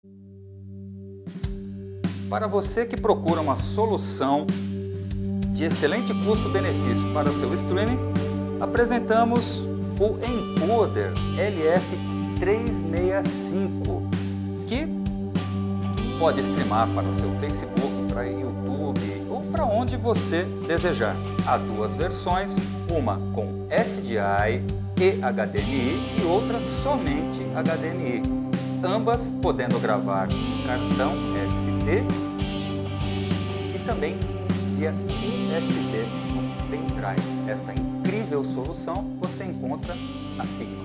Para você que procura uma solução de excelente custo-benefício para o seu streaming, apresentamos o Encoder LF365, que pode streamar para o seu Facebook, para o YouTube ou para onde você desejar. Há duas versões, uma com SDI e HDMI e outra somente HDMI, ambas podendo gravar cartão SD e também via USB no pendrive. Esta incrível solução você encontra na Sigma.